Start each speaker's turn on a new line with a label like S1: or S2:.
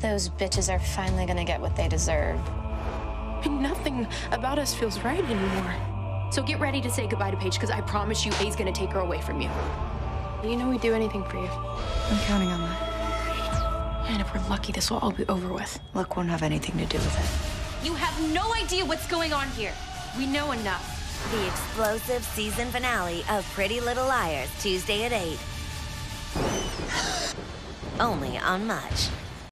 S1: Those bitches are finally gonna get what they deserve.
S2: Nothing about us feels right anymore. So get ready to say goodbye to Paige, because I promise you, A's gonna take her away from you. You know we'd do anything for you.
S3: I'm counting on that.
S2: And if we're lucky, this will all be over with.
S3: Luck won't have anything to do with it.
S4: You have no idea what's going on here. We know enough.
S5: The explosive season finale of Pretty Little Liars, Tuesday at 8. Only on Much.